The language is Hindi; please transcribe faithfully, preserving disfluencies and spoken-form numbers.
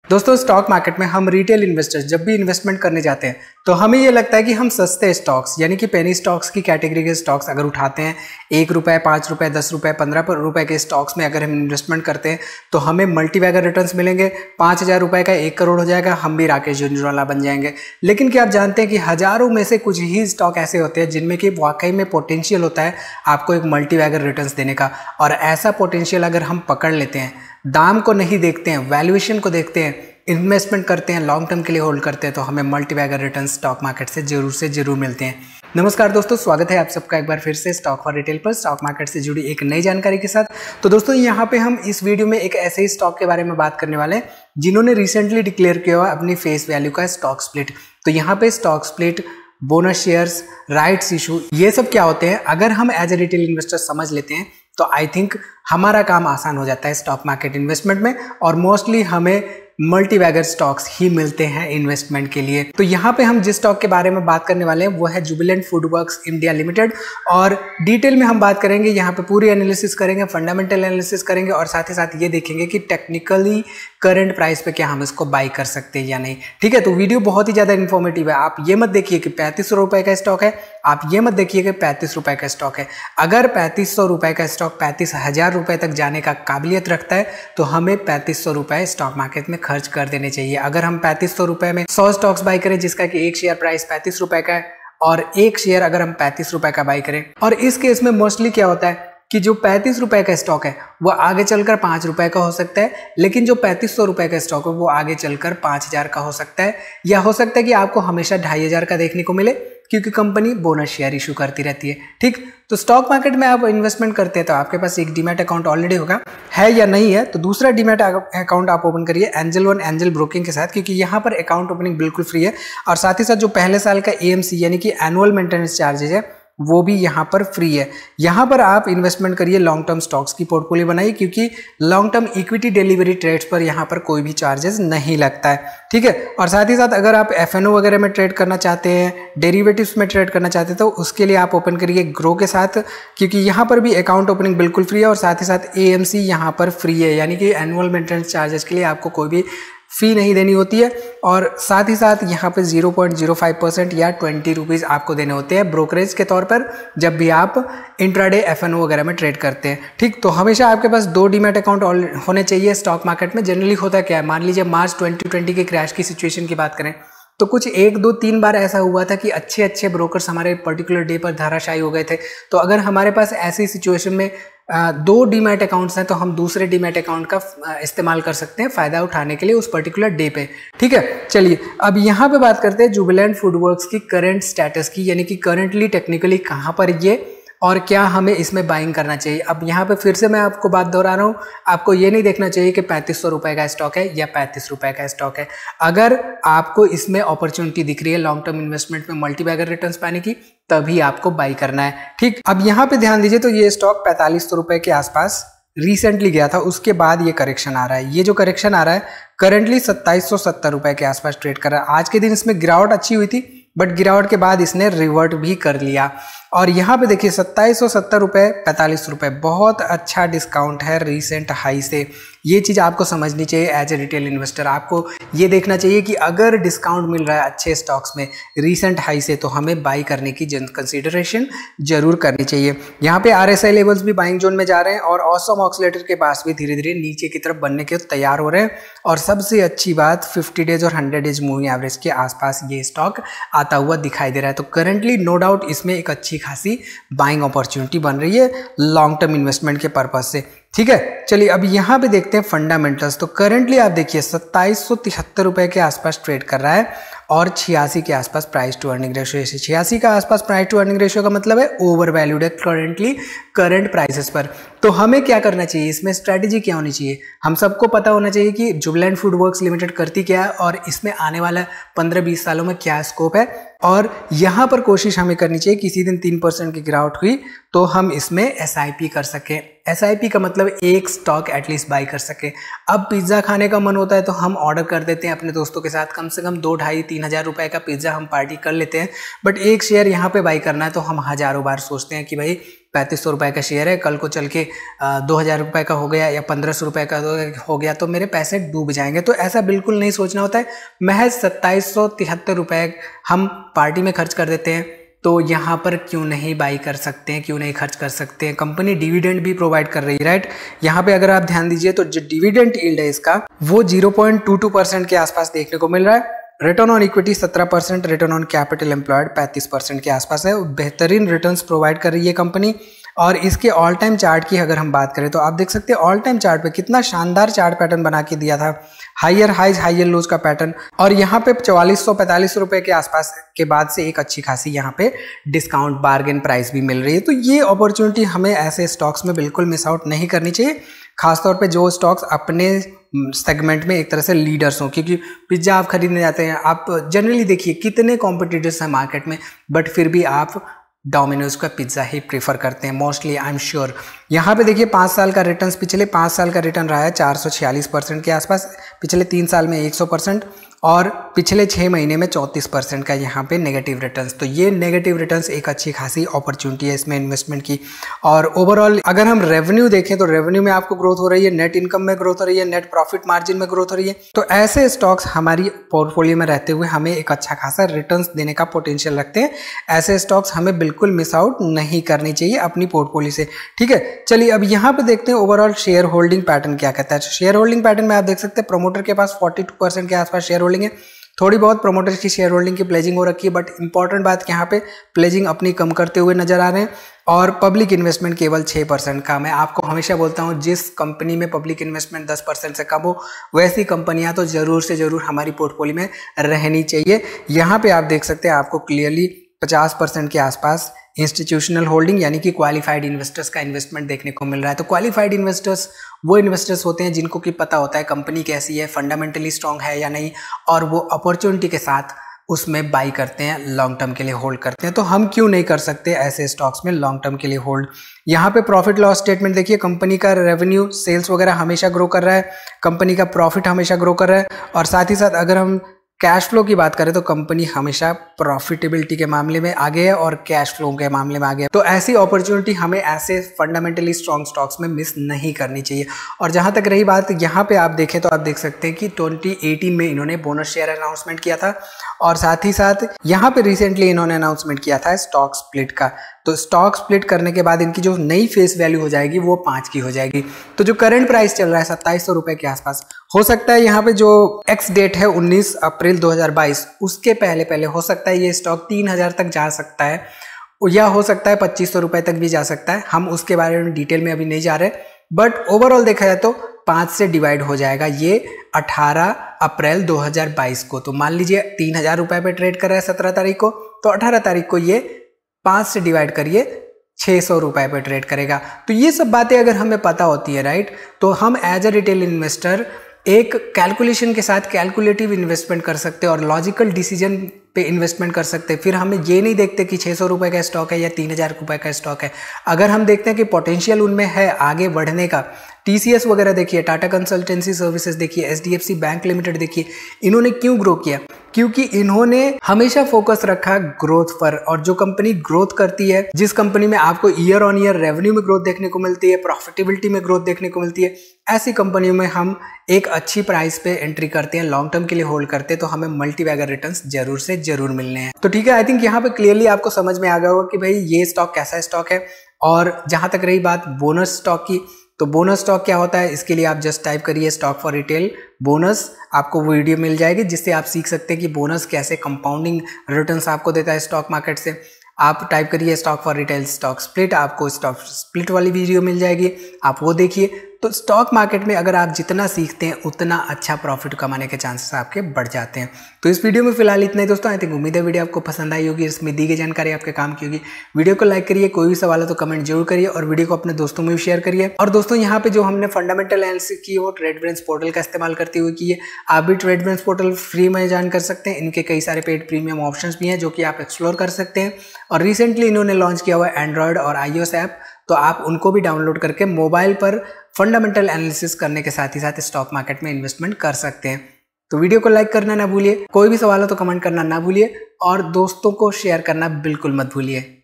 दोस्तों स्टॉक मार्केट में हम रिटेल इन्वेस्टर्स जब भी इन्वेस्टमेंट करने जाते हैं तो हमें ये लगता है कि हम सस्ते स्टॉक्स यानी कि पेनी स्टॉक्स की कैटेगरी के स्टॉक्स अगर उठाते हैं, एक रुपए, पाँच रुपए, दस रुपए, पंद्रह रुपए के स्टॉक्स में अगर हम इन्वेस्टमेंट करते हैं तो हमें मल्टी बैगर रिटर्न्स मिलेंगे। पाँच हज़ार रुपये का एक करोड़ हो जाएगा, हम भी राकेश झुंझुनवाला बन जाएंगे। लेकिन क्या आप जानते हैं कि हज़ारों में से कुछ ही स्टॉक ऐसे होते हैं जिनमें कि वाकई में पोटेंशियल होता है आपको एक मल्टी बैगर रिटर्न्स देने का। और ऐसा पोटेंशियल अगर हम पकड़ लेते हैं, दाम को नहीं देखते हैं, वैल्यूएशन को देखते हैं, इन्वेस्टमेंट करते हैं, लॉन्ग टर्म के लिए होल्ड करते हैं, तो हमें multi bagger return stock market से जरूर से जरूर मिलते हैं। नमस्कार दोस्तों, स्वागत है आप सबका एक बार फिर से स्टॉक फॉर रिटेल पर स्टॉक मार्केट से जुड़ी एक नई जानकारी के साथ। तो दोस्तों यहाँ पे हम इस वीडियो में एक ऐसे ही स्टॉक के बारे में बात करने वाले हैं जिन्होंने रिसेंटली डिक्लेयर किया हुआ अपनी फेस वैल्यू का स्टॉक स्प्लिट। तो यहाँ पे stock split, bonus shares, rights issue, ये सब क्या होते हैं अगर हम एज ए रिटेल इन्वेस्टर समझ लेते हैं तो आई थिंक हमारा काम आसान हो जाता है स्टॉक मार्केट इन्वेस्टमेंट में, और मोस्टली हमें मल्टी बैगर स्टॉक्स ही मिलते हैं इन्वेस्टमेंट के लिए। तो यहाँ पे हम जिस स्टॉक के बारे में बात करने वाले हैं वो है जुबिलेंट फूडवर्क्स इंडिया लिमिटेड, और डिटेल में हम बात करेंगे, यहाँ पे पूरी एनालिसिस करेंगे, फंडामेंटल एनालिसिस करेंगे, और साथ ही साथ ये देखेंगे कि टेक्निकली करंट प्राइस पे क्या हम इसको बाई कर सकते हैं या नहीं। ठीक है, तो वीडियो बहुत ही ज़्यादा इन्फॉर्मेटिव है। आप ये मत देखिए कि पैंतीस सौ रुपये का स्टॉक है, आप ये मत देखिए कि पैंतीस रुपये का स्टॉक है। अगर पैंतीस सौ रुपये का स्टॉक पैंतीस हज़ार रुपये तक जाने का काबिलियत रखता है तो हमें पैंतीस सौ रुपये स्टॉक मार्केट में खर्च कर देने चाहिए। अगर हम पैंतीस सौ रुपये में सौ स्टॉक्स बाई करें जिसका कि एक शेयर प्राइस पैंतीस रुपये का है, और एक शेयर अगर हम पैंतीस रुपये का बाई करें, और इस केस में मोस्टली क्या होता है कि जो पैंतीस रुपए का स्टॉक है वो आगे चलकर पाँच रुपए का हो सकता है, लेकिन जो पैंतीस सौ रुपए का स्टॉक है वो आगे चलकर पाँच हजार का हो सकता है, या हो सकता है कि आपको हमेशा ढाई हजार का देखने को मिले क्योंकि कंपनी बोनस शेयर इशू करती रहती है। ठीक, तो स्टॉक मार्केट में आप इन्वेस्टमेंट करते हैं तो आपके पास एक डीमैट अकाउंट ऑलरेडी होगा, है या नहीं है, तो दूसरा डीमैट अकाउंट आप ओपन करिए एंजल वन एंजल ब्रोकिंग के साथ, क्योंकि यहाँ पर अकाउंट ओपनिंग बिल्कुल फ्री है, और साथ ही साथ जो पहले साल का एएमसी यानी कि एनुअल मेंटेनेंस चार्जेज है वो भी यहाँ पर फ्री है। यहाँ पर आप इन्वेस्टमेंट करिए, लॉन्ग टर्म स्टॉक्स की पोर्टफोलियो बनाइए, क्योंकि long term equity delivery trades पर यहाँ पर कोई भी चार्जेस नहीं लगता है। ठीक है, और साथ ही साथ अगर आप एफएनओ वगैरह में ट्रेड करना चाहते हैं, डेरिवेटिव्स में ट्रेड करना चाहते हैं, तो उसके लिए आप ओपन करिए ग्रो के साथ, क्योंकि यहाँ पर भी अकाउंट ओपनिंग बिल्कुल फ्री है, और साथ ही साथ एएमसी यहाँ पर फ्री है, यानी कि एनुअल मेंटेनेंस चार्जेस के लिए आपको कोई भी फी नहीं देनी होती है, और साथ ही साथ यहाँ पे zero point zero five percent या ट्वेंटी रुपीज़ आपको देने होते हैं ब्रोकरेज के तौर पर जब भी आप इंट्राडे एफएनओ वगैरह में ट्रेड करते हैं। ठीक, तो हमेशा आपके पास दो डीमैट अकाउंट होने चाहिए स्टॉक मार्केट में। जनरली होता क्या है, मान लीजिए मार्च ट्वेंटी ट्वेंटी के क्रैश की सिचुएशन की बात करें तो कुछ एक दो तीन बार ऐसा हुआ था कि अच्छे अच्छे ब्रोकर्स हमारे पर्टिकुलर डे पर धाराशायी हो गए थे। तो अगर हमारे पास ऐसी सिचुएशन में आ, दो डीमैट अकाउंट्स हैं तो हम दूसरे डीमैट अकाउंट का इस्तेमाल कर सकते हैं फ़ायदा उठाने के लिए उस पर्टिकुलर डे पे। ठीक है, चलिए अब यहाँ पे बात करते हैं जुबिलेंट फूडवर्क्स की करंट स्टेटस की, यानी कि करंटली टेक्निकली कहाँ पर ये और क्या हमें इसमें बाइंग करना चाहिए। अब यहाँ पे फिर से मैं आपको बात दोहरा रहा हूँ, आपको ये नहीं देखना चाहिए कि पैंतीस सौ रुपये का स्टॉक है या पैंतीस रुपये का स्टॉक है। अगर आपको इसमें अपॉर्चुनिटी दिख रही है लॉन्ग टर्म इन्वेस्टमेंट में मल्टी बैगर रिटर्न्स पाने की, तभी आपको बाई करना है। ठीक, अब यहाँ पे ध्यान दीजिए, तो ये स्टॉक पैंतालीस सौ रुपये के आसपास रिसेंटली गया था, उसके बाद ये करेक्शन आ रहा है। ये जो करेक्शन आ रहा है करंटली सत्ताईस सौ सत्तर रुपये के आसपास ट्रेड कर रहा है। आज के दिन इसमें गिरावट अच्छी हुई थी, बट गिरावट के बाद इसने रिवर्ट भी कर लिया, और यहाँ पे देखिए सत्ताईस सौ सत्तर रुपये, पैंतालीस रुपये, बहुत अच्छा डिस्काउंट है रीसेंट हाई से। ये चीज़ आपको समझनी चाहिए एज ए रिटेल इन्वेस्टर। आपको ये देखना चाहिए कि अगर डिस्काउंट मिल रहा है अच्छे स्टॉक्स में रीसेंट हाई से तो हमें बाई करने की कंसीडरेशन जरूर करनी चाहिए। यहाँ पे आरएसआई लेवल्स भी बाइंग जोन में जा रहे हैं, और ऑसम ऑक्सीलेटर के पास भी धीरे धीरे नीचे की तरफ बनने के तैयार हो रहे हैं, और सबसे अच्छी बात फिफ्टी डेज और हंड्रेड डेज मूविंग एवरेज के आसपास ये स्टॉक आता हुआ दिखाई दे रहा है। तो करंटली नो डाउट इसमें एक अच्छी खासी बाइंग अपॉर्चुनिटी बन रही है लॉन्ग टर्म इन्वेस्टमेंट के पर्पज से। ठीक है, चलिए अब यहाँ पे देखते हैं फंडामेंटल्स। तो करंटली आप देखिए सत्ताईस सौ तिहत्तर रुपये के आसपास ट्रेड कर रहा है, और छियासी के आसपास प्राइस टू अर्निंग रेशियो। छियासी का आसपास प्राइस टू अर्निंग रेशियो का मतलब है ओवर वैल्यूड है करंटली करंट प्राइसेस पर। तो हमें क्या करना चाहिए, इसमें स्ट्रैटेजी क्या होनी चाहिए, हम सबको पता होना चाहिए कि जुबिलेंट फूडवर्क्स लिमिटेड करती क्या है और इसमें आने वाला पंद्रह बीस सालों में क्या स्कोप है, और यहाँ पर कोशिश हमें करनी चाहिए किसी दिन तीन परसेंट की गिरावट हुई तो हम इसमें एस आई पी कर सकें। एस आई पी का मतलब एक स्टॉक एटलीस्ट बाई कर सके। अब पिज्ज़ा खाने का मन होता है तो हम ऑर्डर कर देते हैं अपने दोस्तों के साथ, कम से कम दो ढाई तीन हज़ार रुपये का पिज्ज़ा हम पार्टी कर लेते हैं, बट एक शेयर यहाँ पे बाई करना है तो हम हज़ारों बार सोचते हैं कि भाई पैंतीस सौ रुपये का शेयर है, कल को चल के दो हज़ार रुपये का हो गया या पंद्रह सौ रुपये का हो गया तो मेरे पैसे डूब जाएंगे। तो ऐसा बिल्कुल नहीं सोचना होता है। महज सत्ताईस सौ तिहत्तर रुपये हम पार्टी में खर्च कर देते हैं, तो यहाँ पर क्यों नहीं बाई कर सकते हैं, क्यों नहीं खर्च कर सकते हैं। कंपनी डिविडेंड भी प्रोवाइड कर रही है, राइट। यहाँ पे अगर आप ध्यान दीजिए तो जो डिविडेंड यील्ड है इसका वो zero point two two percent के आसपास देखने को मिल रहा है। रिटर्न ऑन इक्विटी सत्रह percent, return on capital employed पैंतीस परसेंट के आसपास है। बेहतरीन रिटर्न्स प्रोवाइड कर रही है कंपनी। और इसके ऑल टाइम चार्ट की अगर हम बात करें तो आप देख सकते हैं ऑल टाइम चार्ट पे कितना शानदार चार्ट पैटर्न बना के दिया था, हायर हाइज हायर लोज का पैटर्न। और यहाँ पे चौवालीस सौ पैंतालीस रुपए के आसपास के बाद से एक अच्छी खासी यहाँ पे डिस्काउंट बार्गेन प्राइस भी मिल रही है। तो ये अपॉर्चुनिटी हमें ऐसे स्टॉक्स में बिल्कुल मिस आउट नहीं करनी चाहिए, खासतौर पे जो स्टॉक्स अपने सेगमेंट में एक तरह से लीडर्स हों। क्योंकि पिज्ज़ा आप खरीदने जाते हैं, आप जनरली देखिए कितने कॉम्पिटिटर्स हैं मार्केट में, बट फिर भी आप डोमिनोज का पिज्ज़ा ही प्रीफर करते हैं मोस्टली, आई एम श्योर। यहाँ पे देखिए पाँच साल का रिटर्न, पिछले पाँच साल का रिटर्न रहा है चार सौ छियालीस परसेंट के आसपास, पिछले तीन साल में एक सौ परसेंट और पिछले छः महीने में चौंतीस परसेंट का यहाँ पे नेगेटिव रिटर्न्स। तो ये नेगेटिव रिटर्न्स एक अच्छी खासी अपॉर्चुनिटी है इसमें इन्वेस्टमेंट की। और ओवरऑल अगर हम रेवेन्यू देखें तो रेवेन्यू में आपको ग्रोथ हो रही है, नेट इनकम में ग्रोथ हो रही है, नेट प्रॉफिट मार्जिन में ग्रोथ हो रही है। तो ऐसे स्टॉक्स हमारी पोर्टफोलियो में रहते हुए हमें एक अच्छा खासा रिटर्न्स देने का पोटेंशियल रखते हैं। ऐसे स्टॉक्स हमें बिल्कुल मिस आउट नहीं करनी चाहिए अपनी पोर्टफोलियो से, ठीक है। चलिए अब यहाँ पे देखते हैं ओवरऑल शेयर होल्डिंग पैटर्न क्या कहता है। शेयर होल्डिंग पैटर्न में आप देख सकते हैं प्रमोटर के पास बयालीस परसेंट के आसपास शेयर होल्डिंग है। थोड़ी बहुत प्रोमोटर्स की शेयर होल्डिंग की प्लेजिंग हो रखी है, बट इंपॉर्टेंट बात कि यहाँ पे प्लेजिंग अपनी कम करते हुए नजर आ रहे हैं। और पब्लिक इन्वेस्टमेंट केवल छः परसेंट का। मैं आपको हमेशा बोलता हूँ जिस कंपनी में पब्लिक इन्वेस्टमेंट दस परसेंट से कम हो वैसी कंपनियाँ तो जरूर से जरूर हमारी पोर्टफोलियो में रहनी चाहिए। यहाँ पे आप देख सकते हैं आपको क्लियरली पचास परसेंट के आसपास इंस्टीट्यूशनल होल्डिंग यानी कि क्वालिफाइड इन्वेस्टर्स का इन्वेस्टमेंट देखने को मिल रहा है। तो क्वालिफाइड इन्वेस्टर्स वो इन्वेस्टर्स होते हैं जिनको कि पता होता है कंपनी कैसी है, फंडामेंटली स्ट्रांग है या नहीं, और वो अपॉर्चुनिटी के साथ उसमें बाई करते हैं, लॉन्ग टर्म के लिए होल्ड करते हैं। तो हम क्यों नहीं कर सकते ऐसे स्टॉक्स में लॉन्ग टर्म के लिए होल्ड। यहाँ पे प्रॉफिट लॉस स्टेटमेंट देखिए, कंपनी का रेवेन्यू सेल्स वगैरह हमेशा ग्रो कर रहा है, कंपनी का प्रॉफिट हमेशा ग्रो कर रहा है, और साथ ही साथ अगर हम कैश फ्लो की बात करें तो कंपनी हमेशा प्रॉफिटेबिलिटी के मामले में आगे है और कैश फ्लो के मामले में आगे है। तो ऐसी अपॉर्चुनिटी हमें ऐसे फंडामेंटली स्ट्रॉन्ग स्टॉक्स में मिस नहीं करनी चाहिए। और जहां तक रही बात यहाँ पे आप देखें तो आप देख सकते हैं कि ट्वेंटी एटीन में इन्होंने बोनस शेयर अनाउंसमेंट किया था, और साथ ही साथ यहाँ पे रिसेंटली इन्होंने अनाउंसमेंट किया था स्टॉक स्प्लिट का। तो स्टॉक स्प्लिट करने के बाद इनकी जो नई फेस वैल्यू हो जाएगी वो पाँच की हो जाएगी। तो जो करंट प्राइस चल रहा है सत्ताईस सौ रुपये के आसपास, हो सकता है यहाँ पे जो एक्स डेट है उन्नीस अप्रैल दो हज़ार बाईस, उसके पहले पहले हो सकता है ये स्टॉक तीन हज़ार तक जा सकता है, या हो सकता है पच्चीस सौ रुपये तक भी जा सकता है। हम उसके बारे में डिटेल में अभी नहीं जा रहे, बट ओवरऑल देखा जाए तो पाँच से डिवाइड हो जाएगा ये अठारह अप्रैल दो हज़ार बाईस को। तो मान लीजिए तीन हज़ार रुपये पे ट्रेड कर रहा है सत्रह तारीख को, तो अठारह तारीख को ये पाँच से डिवाइड करिए छः सौ रुपये पे ट्रेड करेगा। तो ये सब बातें अगर हमें पता होती है, राइट, तो हम एज अ रिटेल इन्वेस्टर एक कैलकुलेशन के साथ कैलकुलेटिव इन्वेस्टमेंट कर सकते हैं और लॉजिकल डिसीजन पे इन्वेस्टमेंट कर सकते हैं। फिर हमें ये नहीं देखते कि छः सौ रुपये का स्टॉक है या तीन हज़ार रुपये का स्टॉक है। अगर हम देखते हैं कि पोटेंशियल उनमें है आगे बढ़ने का, टीसीएस वगैरह देखिए, टाटा कंसल्टेंसी सर्विसेज देखिए, एचडीएफसी बैंक लिमिटेड देखिए, इन्होंने क्यों ग्रो किया? क्योंकि इन्होंने हमेशा फोकस रखा ग्रोथ पर। और जो कंपनी ग्रोथ करती है, जिस कंपनी में आपको ईयर ऑन ईयर रेवेन्यू में ग्रोथ देखने को मिलती है, प्रॉफिटेबिलिटी में ग्रोथ देखने को मिलती है, ऐसी कंपनियों में हम एक अच्छी प्राइस पे एंट्री करते हैं, लॉन्ग टर्म के लिए होल्ड करते हैं, तो हमें मल्टी बैगर रिटर्न्स जरूर से जरूर मिलने हैं। तो ठीक है, आई थिंक यहाँ पे क्लियरली आपको समझ में आ गया होगा कि भाई ये स्टॉक कैसा स्टॉक है। और जहां तक रही बात बोनस स्टॉक की, तो बोनस स्टॉक क्या होता है, इसके लिए आप जस्ट टाइप करिए स्टॉक फॉर रिटेल बोनस, आपको वो वीडियो मिल जाएगी जिससे आप सीख सकते हैं कि बोनस कैसे कंपाउंडिंग रिटर्न्स आपको देता है स्टॉक मार्केट से। आप टाइप करिए stock for retail stock split, आपको स्टॉक स्प्लिट वाली वीडियो मिल जाएगी, आप वो देखिए। तो स्टॉक मार्केट में अगर आप जितना सीखते हैं उतना अच्छा प्रॉफिट कमाने के चांसेस आपके बढ़ जाते हैं। तो इस वीडियो में फिलहाल इतना ही दोस्तों। आई थिंक उम्मीद है वीडियो आपको पसंद आई होगी, इसमें दी गई जानकारी आपके काम की होगी। वीडियो को लाइक करिए, कोई भी सवाल है तो कमेंट जरूर करिए और वीडियो को अपने दोस्तों में भी शेयर करिए। और दोस्तों यहाँ पे जो हमने फंडामेंटल एनालिसिस की वो ट्रेडब्रेंस पोर्टल का इस्तेमाल करते हुए की है। आप भी ट्रेडब्रेंस पोर्टल फ्री में ज्वाइन कर सकते हैं, इनके कई सारे पेड प्रीमियम ऑप्शंस भी हैं जो कि आप एक्सप्लोर कर सकते हैं। और रिसेंटली इन्होंने लॉन्च किया हुआ है एंड्रॉयड और आईओएस ऐप, तो आप उनको भी डाउनलोड करके मोबाइल पर फंडामेंटल एनालिसिस करने के साथ ही साथ स्टॉक मार्केट में इन्वेस्टमेंट कर सकते हैं। तो वीडियो को लाइक करना ना भूलिए, कोई भी सवाल हो तो कमेंट करना ना भूलिए और दोस्तों को शेयर करना बिल्कुल मत भूलिए।